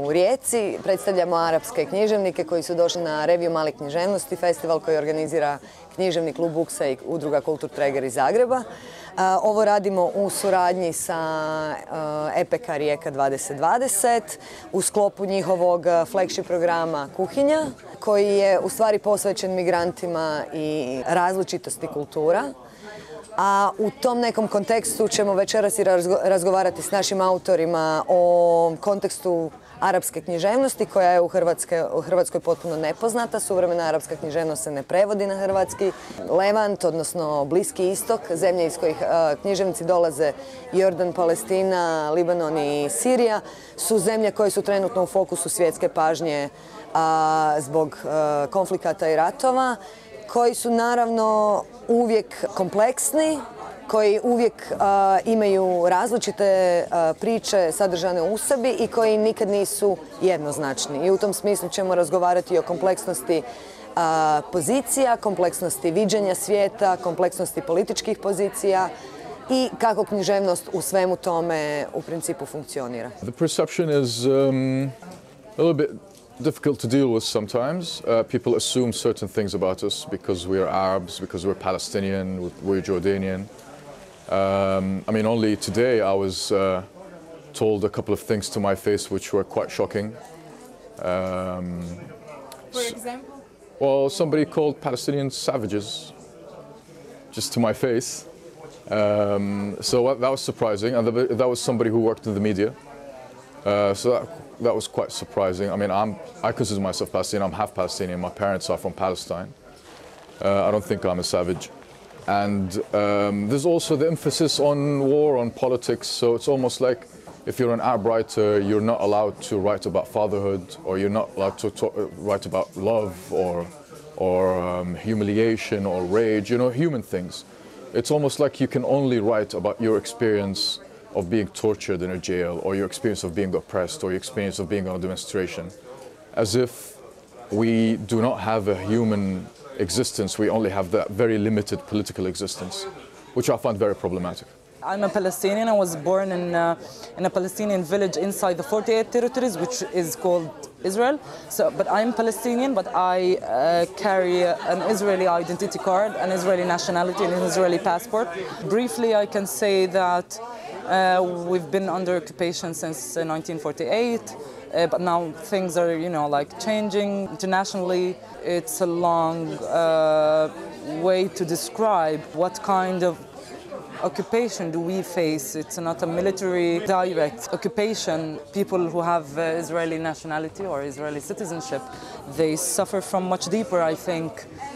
u Rijeci. Predstavljamo arapske književnike koji su došli na reviju Male književnosti, festival koji organizira književni klub Buksa i udruga Kulturträger iz Zagreba. Ovo radimo u suradnji sa EPK Rijeka 2020 u sklopu njihovog flagship programa Kuhinja, koji je u stvari posvećen migrantima i različitosti kultura. A u tom nekom kontekstu ćemo večeras i razgovarati s našim autorima o kontekstu arapske književnosti koja je u Hrvatskoj potpuno nepoznata. Suvremena arapska književnost se ne prevodi na hrvatski. Levant, odnosno Bliski istok, zemlje iz kojih književnici dolaze, Jordan, Palestina, Libanon i Sirija, su zemlje koje su trenutno u fokusu svjetske pažnje zbog konflikata i ratova, koji su naravno uvijek kompleksni, koji uvijek imaju različite priče sadržane u sebi i koji nikad nisu jednoznačni. I u tom smislu ćemo razgovarati o kompleksnosti pozicija, kompleksnosti viđenja svijeta, kompleksnosti političkih pozicija i kako književnost u svemu tome u principu funkcionira. The perception is a little bit difficult to deal with sometimes. People assume certain things about us because we are Arabs, because we're Palestinian, we're Jordanian. I mean, only today I was told a couple of things to my face which were quite shocking. For example? Well, somebody called Palestinians savages, just to my face. So that was surprising, and that was somebody who worked in the media. So that was quite surprising. I mean, I consider myself Palestinian. I'm half Palestinian. My parents are from Palestine. I don't think I'm a savage. And there's also the emphasis on war, on politics. So it's almost like if you're an Arab writer, you're not allowed to write about fatherhood, or you're not allowed to write about love, or humiliation, or rage. You know, human things. It's almost like you can only write about your experience of being tortured in a jail, or your experience of being oppressed, or your experience of being on a demonstration, as if we do not have a human existence, we only have that very limited political existence, which I find very problematic. I'm a Palestinian. I was born in a Palestinian village inside the 48 territories, which is called Israel. So, but I'm Palestinian, but I carry an Israeli identity card, an Israeli nationality, and an Israeli passport. Briefly, I can say that we've been under occupation since 1948, but now things are, you know, like changing internationally. It's a long way to describe what kind of occupation do we face. It's not a military direct occupation. People who have Israeli nationality or Israeli citizenship, they suffer from much deeper, I think,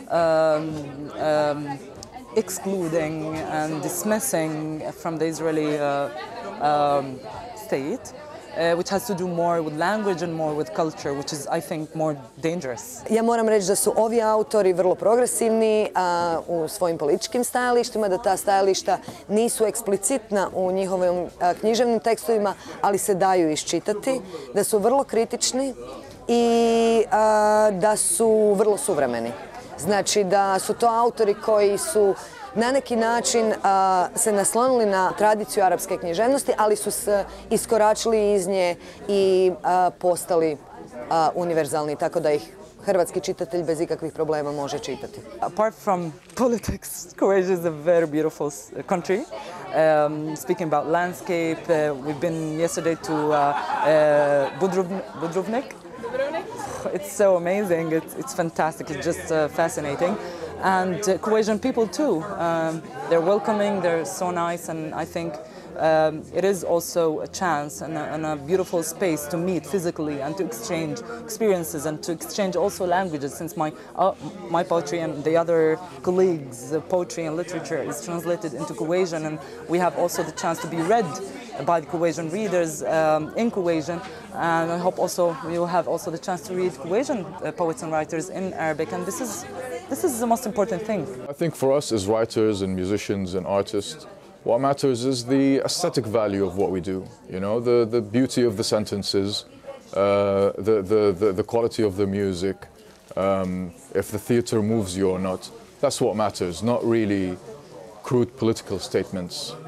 excluding and dismissing from the Israeli state, which has to do more with language and more with culture, which is, I think, more dangerous. Ja moram reći da su ovi autori vrlo progresivni u svojim političkim stajalištima, da ta stajališta nisu eksplicitna u njihovim književnim tekstovima, ali se daju iščitati, da su vrlo kritični i da su vrlo suvremeni. Znači da su to autori koji su na neki način se naslonili na tradiciju arapske književnosti, ali su se iskoračili iz nje i postali univerzalni, tako da ih hrvatski čitatelj bez ikakvih problema može čitati. Apart from politics, Croatia is a very beautiful country. Speaking about landscape, we've been yesterday to Budrovnik. It's so amazing. It's fantastic. It's just fascinating. And Croatian people too. They're welcoming. They're so nice, and I think it is also a chance and a beautiful space to meet physically and to exchange experiences and to exchange also languages. Since my poetry and the other colleagues' poetry and literature is translated into Croatian, and we have also the chance to be read by the Croatian readers in Croatian, and I hope also we will have also the chance to read Croatian poets and writers in Arabic, and this is the most important thing. I think for us as writers and musicians and artists, what matters is the aesthetic value of what we do. You know, the beauty of the sentences, the quality of the music, if the theater moves you or not. That's what matters, not really crude political statements.